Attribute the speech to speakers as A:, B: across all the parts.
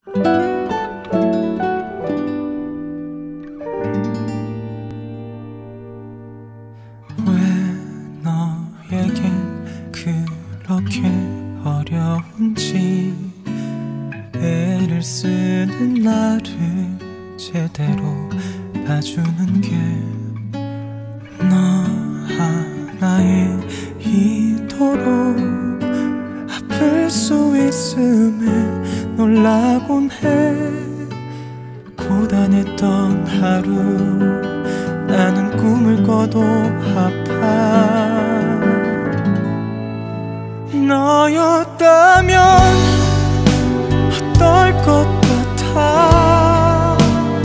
A: 왜 너에겐 그렇게 어려운지 애를 쓰는 나를 제대로 봐주는 게 너 하나에 이토록 아플 수 있음에 놀라곤 해. 고단했던 하루 나는 꿈을 꿔도 아파. 너였다면 어떨 것 같아.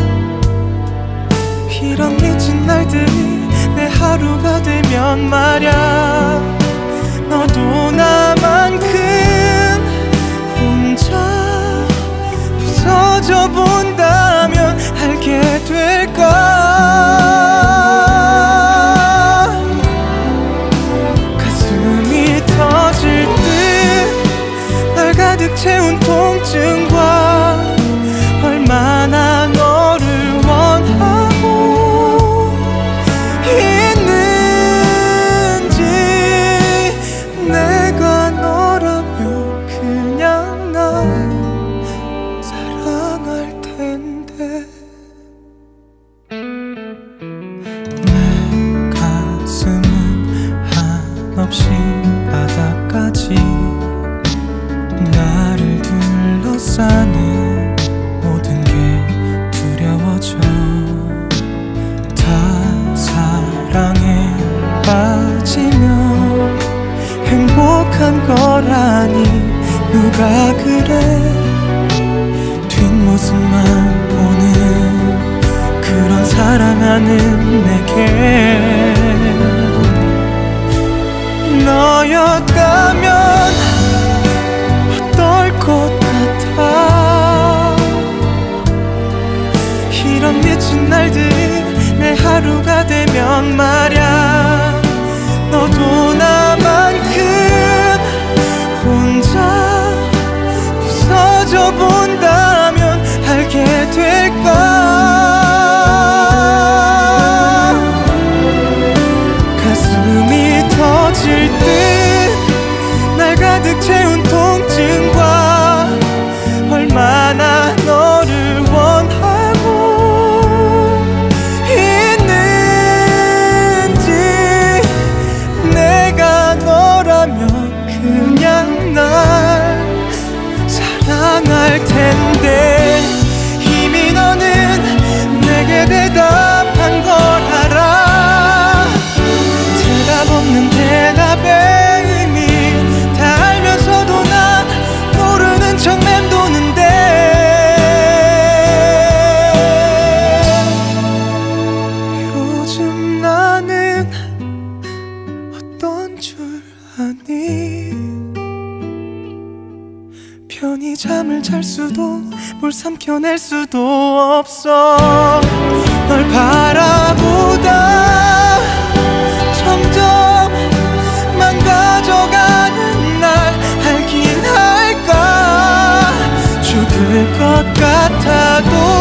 A: 이런 미친 날들이 내 하루가 되면 말야. 너도 나만큼 혼자 부서져 본다면 알게 될까. 가슴이 터질 듯 날 가득 채운 통증과 얼마나 너를 원하고 있는지. 내가 너라면 그냥 날 사랑할 텐데. 내 가슴은 한없이 바닥까지 나를 둘러싸는 모든 게 두려워져. 다 사랑에 빠지면 행복한 거라니 누가 그래. 뒷모습만 보는 그런 사랑하는 내게 너였다면 어떨 것 같아. 이런 미친 날들이 내 하루가 되면 말야. 너도 나만큼 혼자 부서져 본다면 알게 될까. 가슴이 터질 듯 날 가득 채운 통증과 얼마나 너를 원하고 있는지. 내가 너라면 그냥 날 사랑할 텐데. 이미 너는 내게 대답한 걸 알아. 대답 없는 대답에 알면서도 난 모르는 척 맴도는데. 요즘 나는 어떤 줄 아니. 편히 잠을 잘 수도 뭘 삼켜낼 수도 없어. 널 바라보다 점점 망가져가는 날 알긴 할까. 죽을 것 같아도